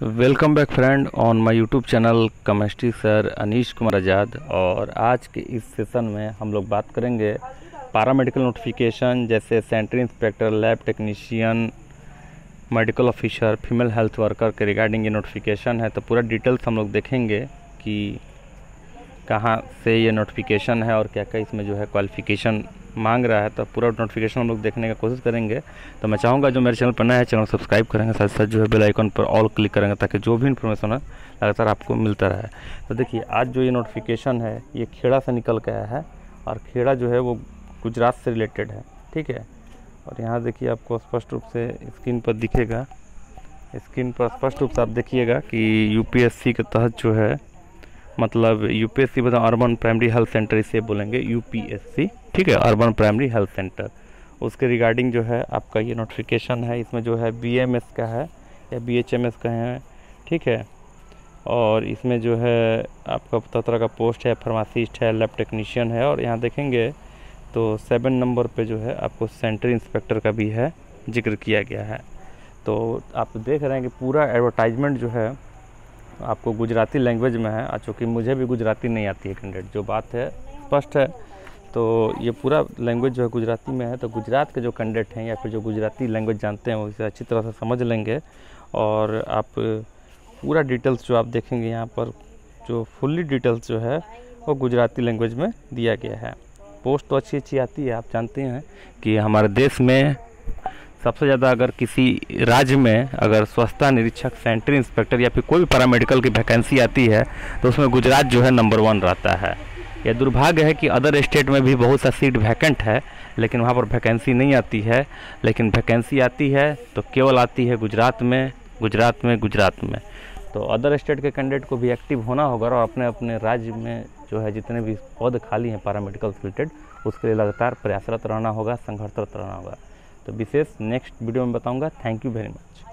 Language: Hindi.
Welcome back friend on my YouTube channel chemistry sir Anish Kumar Azad. और आज के इस सेशन में हम लोग बात करेंगे पैरामेडिकल नोटिफिकेशन जैसे sanitary inspector, lab technician, medical officer, female health worker के रिगार्डिंग ये नोटिफिकेशन है। तो पूरा डिटेल्स हम लोग देखेंगे कि कहाँ से ये नोटिफिकेशन है और क्या क्या इसमें जो है क्वालिफ़िकेशन मांग रहा है। तो पूरा नोटिफिकेशन हम लोग देखने का कोशिश करेंगे। तो मैं चाहूँगा जो मेरे चैनल पर नया है चैनल सब्सक्राइब करेंगे, साथ साथ जो है बेल आइकन पर ऑल क्लिक करेंगे ताकि जो भी इन्फॉर्मेशन है लगातार आपको मिलता रहे। तो देखिए आज जो ये नोटिफिकेशन है ये खेड़ा से निकल के आया है और खेड़ा जो है वो गुजरात से रिलेटेड है, ठीक है। और यहाँ देखिए आपको स्पष्ट रूप से स्क्रीन पर दिखेगा, स्क्रीन पर स्पष्ट रूप से आप देखिएगा कि यूपीएससी के तहत जो है मतलब यूपीएससी मतलब अर्बन प्राइमरी हेल्थ सेंटर इसे बोलेंगे यूपीएससी, ठीक है, अर्बन प्राइमरी हेल्थ सेंटर। उसके रिगार्डिंग जो है आपका ये नोटिफिकेशन है। इसमें जो है बीएमएस का है या बीएचएमएस का है, ठीक है। और इसमें जो है आपका तरह का पोस्ट है, फार्मासिस्ट है, लैब टेक्नीशियन है। और यहाँ देखेंगे तो 7 नंबर पे जो है आपको सेंट्री इंस्पेक्टर का भी है जिक्र किया गया है। तो आप देख रहे हैं कि पूरा एडवर्टाइजमेंट जो है आपको गुजराती लैंग्वेज में है। चूँकि मुझे भी गुजराती नहीं आती है कैंडिडेट, जो बात है स्पष्ट है। तो ये पूरा लैंग्वेज जो है गुजराती में है। तो गुजरात के जो कैंडिडेट हैं या फिर जो गुजराती लैंग्वेज जानते हैं वो इसे अच्छी तरह से समझ लेंगे। और आप पूरा डिटेल्स जो आप देखेंगे यहाँ पर जो फुल्ली डिटेल्स जो है वो गुजराती लैंग्वेज में दिया गया है। पोस्ट तो अच्छी अच्छी आती है। आप जानते हैं कि हमारे देश में सबसे ज़्यादा अगर किसी राज्य में अगर स्वच्छता निरीक्षक, सेंट्री इंस्पेक्टर या फिर कोई भी पैरामेडिकल की वैकेंसी आती है तो उसमें गुजरात जो है नंबर 1 रहता है। यह दुर्भाग्य है कि अदर स्टेट में भी बहुत सा सीट वैकेंट है लेकिन वहाँ पर वैकेंसी नहीं आती है। लेकिन वैकेंसी आती है तो केवल आती है गुजरात में। तो अदर स्टेट के कैंडिडेट को भी एक्टिव होना होगा और अपने अपने राज्य में जो है जितने भी पद खाली हैं पैरामेडिकल रिलेटेड उसके लिए लगातार प्रयासरत रहना होगा, संघर्षरत रहना होगा। तो विशेष नेक्स्ट वीडियो में बताऊंगा। Thank you very much.